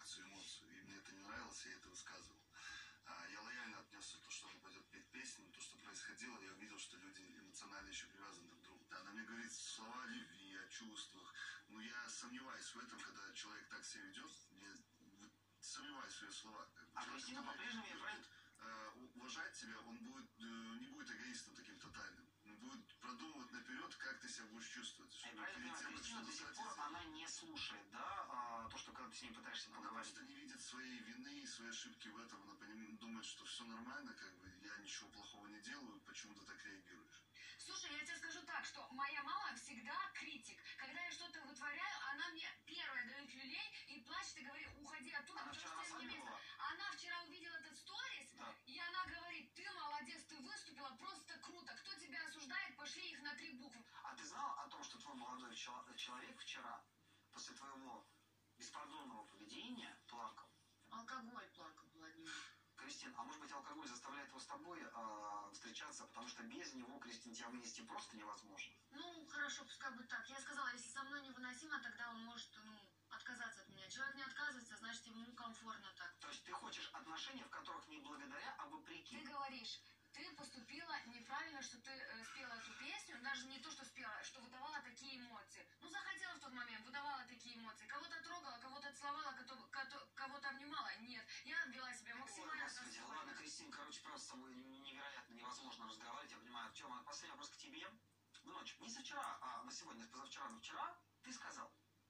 реакцию, эмоцию. И мне это не нравилось, я это высказывал. Я лояльно отнесся к тому, что он пойдет петь песни, но то, что происходило, я увидел, что люди эмоционально еще привязаны друг к другу. Она мне говорит слова любви, о чувствах. Но я сомневаюсь в этом, когда человек так себя ведет. Я сомневаюсь в ее словах. А Кристина по-прежнему, я правильно... Уважать тебя, он будет, не будет эгоистом таким тотальным. Он будет продумывать наперед, как ты себя будешь чувствовать. Я правильно понимаю, Кристина до сих пор, она не слушает, да, то, что когда ты с ней пытаешься поговорить. Она просто не видит своей вины и своей ошибки в этом. Она думает, что все нормально, как бы я ничего плохого не делаю, почему ты так реагируешь. Слушай, я тебе скажу так, что моя мама всегда критик. Когда я что-то вытворяю, она мне первая дает люлей и плачет и говорит, уходи оттуда, Она потому что тебе не место. Она вчера увидела этот сторис, да. И она говорит, ты молодец, ты выступила, просто круто. Кто тебя осуждает, пошли их на 3 буквы. А ты знал о том, что твой молодой человек вчера, после твоего беспардонного поведения, плакал? Алкоголь плакал, Владимир. Кристин, а может быть алкоголь заставляет его с тобой встречаться, потому что без него, Кристин, тебя вынести просто невозможно? Ну, хорошо, пускай будет так. Я сказала, если со мной невыносимо, тогда он может, отказаться от меня. Человек не отказывается, значит, ему комфортно так. То есть ты хочешь отношений, в которых не благодаря, а вопреки? Ты говоришь, ты поступила неправильно, что ты спела эту песню, даже не то, что спела, что выдавала такие эмоции. Захотела в тот момент, выдавала такие эмоции. Кого-то трогала, кого-то целовала, кого-то обнимала. Нет, я вела себя максимально достойно. Ладно, Кристин, правда, с тобой невероятно невозможно разговаривать. Я понимаю, в чем последний вопрос к тебе. Ночь, не со вчера, а на сегодня, не позавчера, но вчера ты сказал,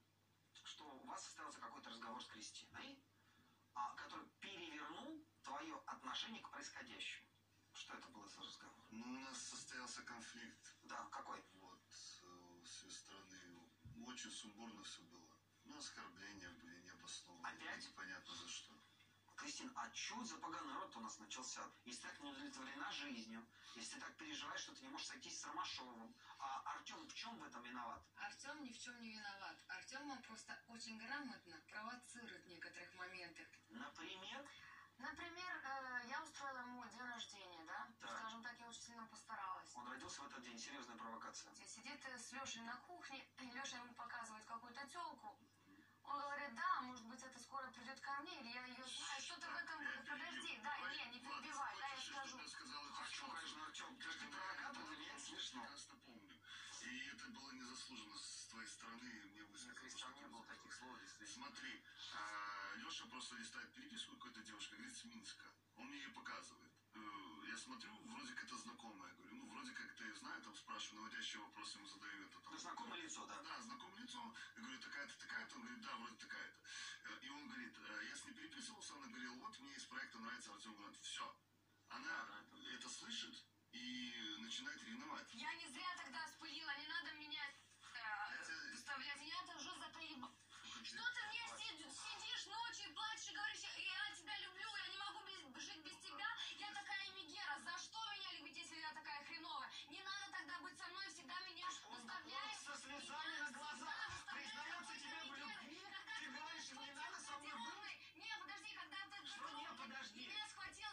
что у вас состоялся какой-то разговор с Кристиной, который перевернул твое отношение к происходящему. Что это было за разговор? У нас состоялся конфликт. Да, какой? Вот, с ее стороны. Очень сумбурно все было. Оскорбления были необоснованные. Опять? Непонятно за что. Кристин, а что за поганый род у нас начался? Если ты так не удовлетворена жизнью, если ты так переживаешь, что ты не можешь сойтись с Ромашовым, а Артем в чем в этом виноват? Артем ни в чем не виноват. Артем вам просто очень грамотно провоцирует в некоторых моментах. Например? Например, я устроила ему день рождения, да? Так. Скажем так, я очень сильно постаралась. Он родился в этот день, серьезная провокация. Сидит с Лешей на кухне, и Леша ему показывает какую-то телку. Он говорит, да, может быть, это скоро придет ко мне, или я ее знаю, что-то в этом будет. Подожди, да, не перебивай, да, я скажу. Артем, конечно, Артем, ты же провокатор, для меня это смешно. Я прекрасно помню. И это было незаслуженно с твоей стороны, мне высказать. Кристиан, не было таких слов, действительно. Смотри, Леша просто листает переписку какой-то девушкой, говорит, с Минска. Он мне ее показывает. Я смотрю, вроде как это знакомое. Я говорю, вроде как ты знаю, там спрашиваю, наводящие вопросы ему задаю. Это, там, знакомое лицо, да? Да, знакомое лицо. Я говорю, такая-то, такая-то. Он говорит, да, вроде такая-то. И он говорит, я с ней переписывался, она говорила, вот мне из проекта нравится Артем Грант. Все. Она это слышит и начинает ревновать. Я не зря тогда спылила, не надо меня выставлять. Я это уже затаила. Что ты мне сидишь ночью и плачешь и говоришь, я тебя люблю, я не могу жить без тебя, я такая Мегера, за что меня любить, если я такая хреновая? Не надо тогда быть со мной, всегда меня выставляешь. Со слезами на глазах признается тебе в любви, ты говоришь, не надо со мной быть. Не, подожди, когда ты... Что не, подожди? Меня схватил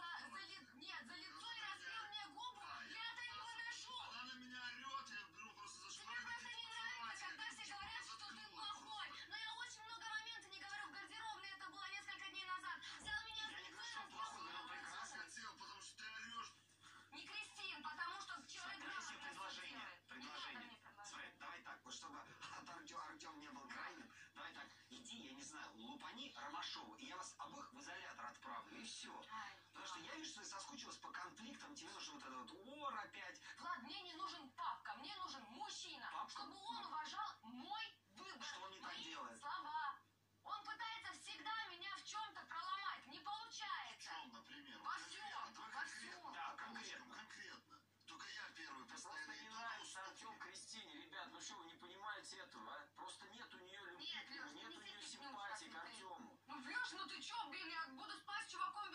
за лицо и разбил мне губу, я это не выношу. Она на меня орет, я беру просто за шпагу. Тебе просто не нравится, когда все говорят, что ты плохой. Но я очень много моментов не говорю в гардеробной, это было несколько дней назад. Взял меня Я не говорю, что он плохой, но он прекрасно. Хотел, потому что ты орешь. Не Кристин, потому что человек Давай себе предложение. предложение. Смотри, давай так, вот чтобы Артем не был крайним, давай так, иди, я не знаю, лупани Ромашову, и я вас обоих в изолятор отправлю, и все. Потому что я вижу, что ты соскучилась по конфликтам, тебе нужен вот этот вот ор опять. Влад, мне не нужен папка, мне нужен мужчина, Папка? чтобы он уважал мой выбор, Что он не так мои делает? слова. Он пытается всегда меня в чем-то проломать, не В получается. чем, например? Во всем, Давай во конкретно. всем. Да, Конкретно. конкретно. Только я первый постоянно Просто не иду на нравится уступки. Артем Кристине, ребят, ну что вы не понимаете этого, а? Просто нет у нее любви, Нет, Леш, нет у не нее сидишь, симпатии к посмотри. Артему. Леш, ты чё, блин, я буду спать с чуваком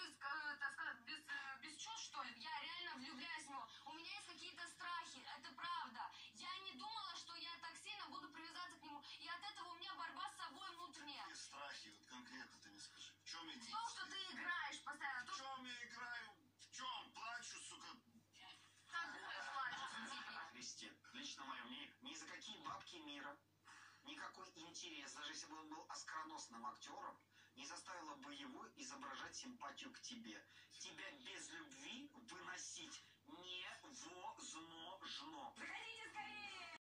без чувств, что ли? Я реально влюбляюсь в него. У меня есть какие-то страхи, это правда. Я не думала, что я так сильно буду привязаться к нему. И от этого у меня борьба с собой внутренняя. Какие страхи, вот конкретно ты мне скажи. В чем я В том, что ты играешь постоянно. В чем я играю? В чем? Плачу, сука. Такое плачешь тебе. Кристин, лично мое мнение, ни за какие бабки мира, никакой интерес, даже если бы он был оскароносным актером, не заставила бы его изображать симпатию к тебе. Тебя без любви выносить невозможно.